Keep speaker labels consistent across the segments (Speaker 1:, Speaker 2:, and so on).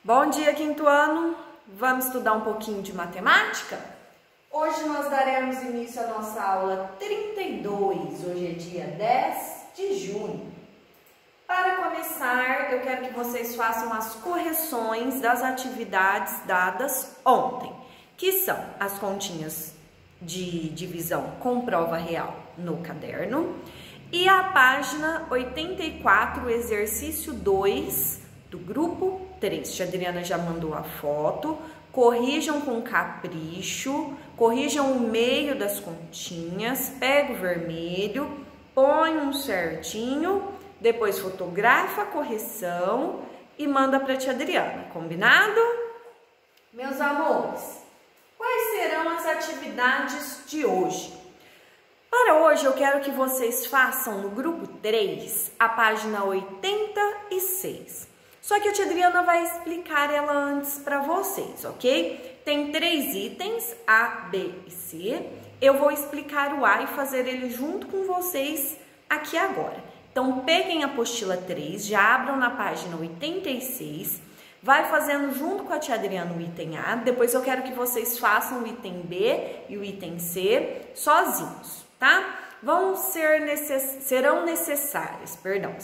Speaker 1: Bom dia, quinto ano! Vamos estudar um pouquinho de matemática? Hoje nós daremos início à nossa aula 32, hoje é dia 10 de junho. Para começar, eu quero que vocês façam as correções das atividades dadas ontem, que são as continhas de divisão com prova real no caderno e a página 84, exercício 2 do grupo 3. A Adriana já mandou a foto. Corrijam com capricho, corrijam o meio das continhas, pega o vermelho, põe um certinho, depois fotografa a correção e manda para a tia Adriana, combinado? Meus amores, quais serão as atividades de hoje? Para hoje eu quero que vocês façam no grupo 3 a página 86. Só que a tia Adriana vai explicar ela antes para vocês, ok? Tem 3 itens, A, B e C. Eu vou explicar o A e fazer ele junto com vocês aqui agora. Então, peguem a apostila 3, já abram na página 86, vai fazendo junto com a tia Adriana o item A. Depois eu quero que vocês façam o item B e o item C sozinhos, tá? Serão necessárias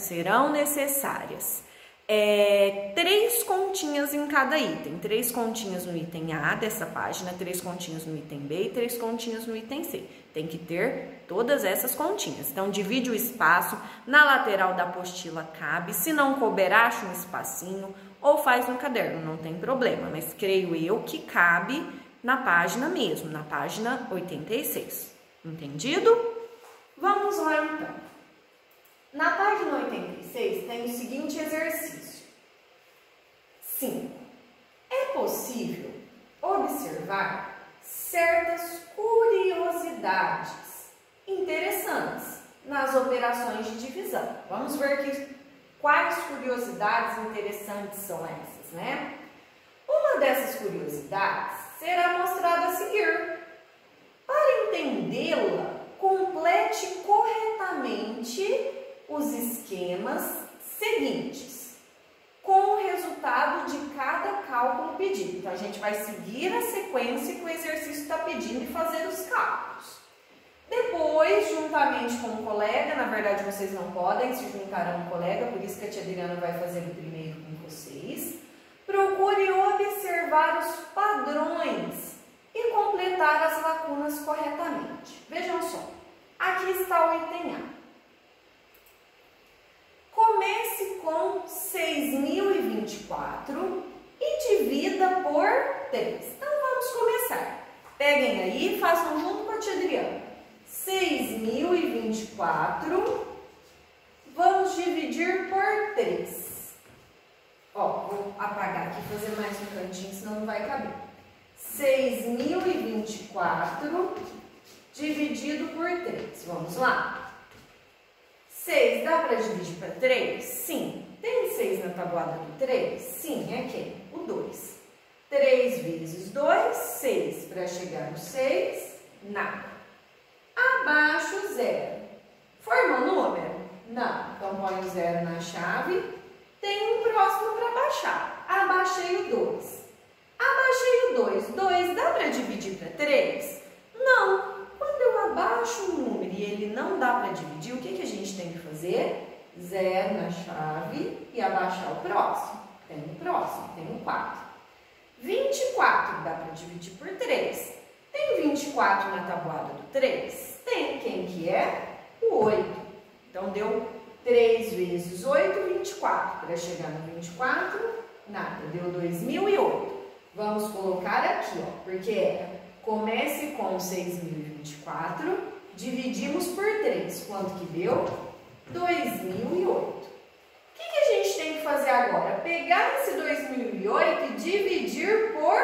Speaker 1: 3 continhas em cada item, 3 continhas no item A dessa página, 3 continhas no item B e 3 continhas no item C. Tem que ter todas essas continhas. Então, divide o espaço, na lateral da apostila cabe, se não couber, acha um espacinho ou faz no caderno, não tem problema, mas creio eu que cabe na página mesmo, na página 86. Entendido? Vamos lá então. Na página 86 tem o seguinte exercício. 5. É possível observar certas curiosidades interessantes nas operações de divisão. Vamos ver aqui quais curiosidades interessantes são essas, né? Uma dessas curiosidades será mostrada a seguir. Para entendê-la, complete corretamente os esquemas seguintes, com o resultado de cada cálculo pedido. Então, a gente vai seguir a sequência que o exercício está pedindo e fazer os cálculos. Depois, juntamente com o colega, na verdade vocês não podem se juntar a um colega, por isso que a tia Adriana vai fazer o primeiro com vocês. Procure observar os padrões e completar as lacunas corretamente. Vejam só, aqui está o item A. Comece com 6.024 e divida por 3. Então, vamos começar. Peguem aí e façam junto com a tia Adriana. 6.024, vamos dividir por 3. Ó, vou apagar aqui, fazer mais um cantinho, senão não vai caber. 6.024 dividido por 3. Vamos lá. 6 dá para dividir para 3? Sim. Tem 6 na tabuada do 3? Sim, é quem? O 2. 3 vezes 2, 6. Para chegar no 6, nada. Abaixo, 0. Formou número? Não. Então, põe o 0 na chave. Tem um próximo para baixar. Abaixei o 2. Abaixei o 2. 2 dá para dividir para 3? Não. Quando eu abaixo um número e ele não dá para dividir, o que a gente tem que fazer? 0 na chave e abaixar o próximo. Tem o próximo, tem o 4. 24 dá para dividir por 3. Tem 24 na tabuada do 3? Tem. Quem que é? O 8. Então, deu 3 vezes 8, 24. Para chegar no 24, nada. Deu 2.008. Vamos colocar aqui, ó, porque era... Comece com 6.024, dividimos por 3. Quanto que deu? 2.008. O que a gente tem que fazer agora? Pegar esse 2.008 e dividir por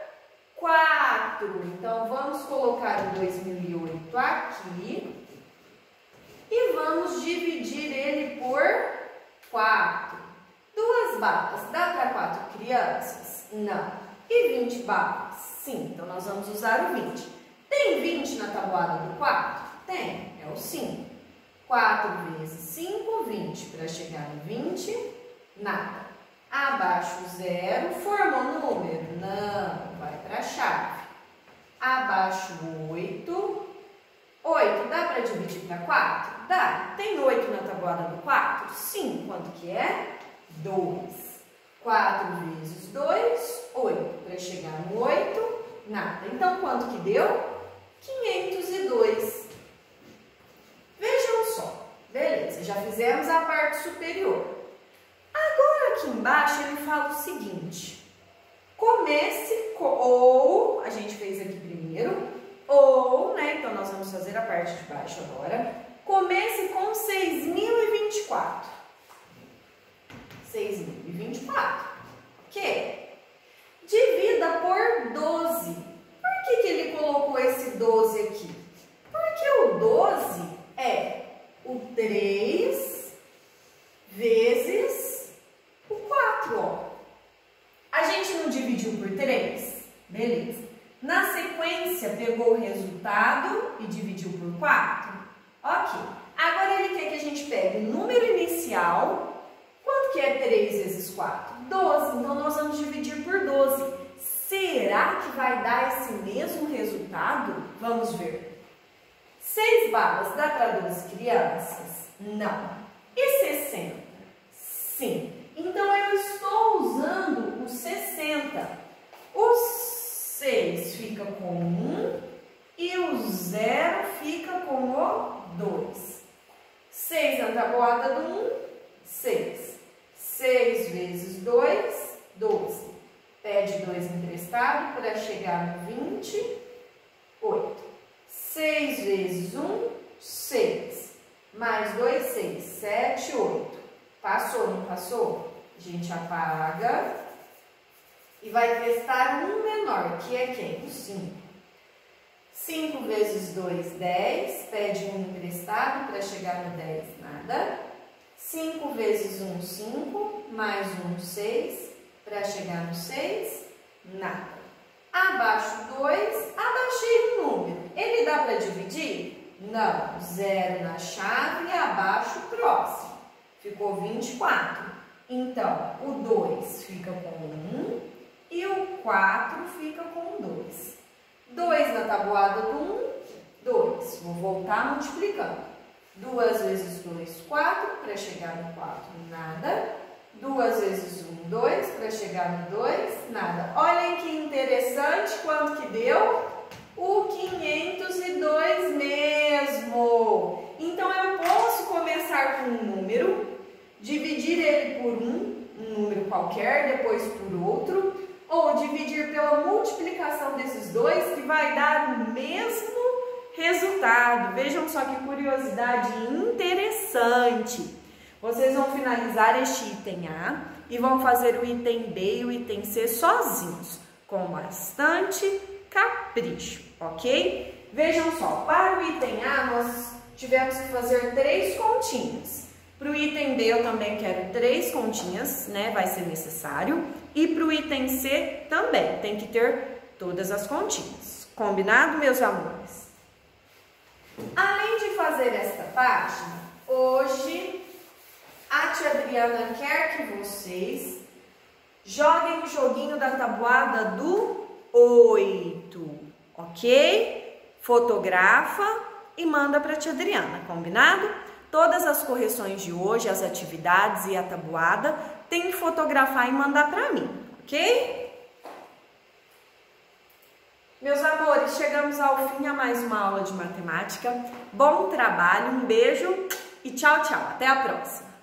Speaker 1: 4. Então, vamos colocar o 2.008 aqui e vamos dividir ele por 4. 2 barras, dá para 4 crianças? Não. E 20 barras? Sim, então nós vamos usar o 20. Tem 20 na tabuada do 4? Tem, é o 5. 4 vezes 5, 20. Para chegar no 20, nada. Abaixo 0, formou número? Não, vai para a chave. Abaixo 8. 8, dá para dividir para 4? Dá. Tem 8 na tabuada do 4? Sim. Quanto que é? 2. 4 vezes 2, 8. Para chegar no 8, nada. Então, quanto que deu? 502. Vejam só. Beleza, já fizemos a parte superior. Agora, aqui embaixo, ele fala o seguinte. Comece com... Ou, a gente fez aqui primeiro, ou, né? Então, nós vamos fazer a parte de baixo agora. Comece com 6.024. 6.024. Ok? Divida por 12. Por que ele colocou esse 12 aqui? Porque o 12 é o 3 vezes o 4, ó. A gente não dividiu por 3? Beleza. Na sequência, pegou o resultado e dividiu por 4? Ok. Agora, ele quer que a gente pegue o número inicial. Quanto que é 3 vezes 4? 12. Então, nós vamos dividir por 12. Será que vai dar esse mesmo resultado? Vamos ver. 6 balas dá para 12 crianças? Não. E 60? Sim. Então, eu estou usando o 60. O 6 fica com 1 e o 0 fica com o 2. 6 na tabuada do 1, 6. 6 vezes 2, 12. Pede 2 emprestado para chegar no 28. 6 vezes 1, 6. Mais 2, 6. 7, 8. Passou, não passou? A gente apaga e vai testar um menor, que é quem? O 5. 5 vezes 2, 10. Pede 1 emprestado para chegar no 10, nada. 5 vezes 1, 5. Mais 1, 6. Para chegar no 6, nada. Abaixo 2, abaixei o número. Ele dá para dividir? Não. 0 na chave e abaixo o próximo. Ficou 24. Então, o 2 fica com 1 e o 4 fica com 2. 2 na tabuada do 1, 2. Vou voltar multiplicando. 2 vezes 2, 4. Para chegar no 4, nada. 2 vezes 1, 2. Para chegar no 2, nada. Olhem que interessante quanto que deu. O 502 mesmo. Então, eu posso começar com um número, dividir ele por um número qualquer, depois por outro, ou dividir pela multiplicação desses dois, que vai dar o mesmo resultado. Vejam só que curiosidade interessante. Vocês vão finalizar este item A e vão fazer o item B e o item C sozinhos, com bastante capricho, ok? Vejam só, para o item A nós tivemos que fazer 3 continhas. Para o item B eu também quero 3 continhas, né? Vai ser necessário. E para o item C também, tem que ter todas as continhas. Combinado, meus amores? Além de fazer esta página, hoje a tia Adriana quer que vocês joguem o joguinho da tabuada do 8, ok? Fotografa e manda para a tia Adriana, combinado? Todas as correções de hoje, as atividades e a tabuada, tem que fotografar e mandar para mim, ok? Meus amores, chegamos ao fim a mais uma aula de matemática. Bom trabalho, um beijo e tchau, tchau. Até a próxima.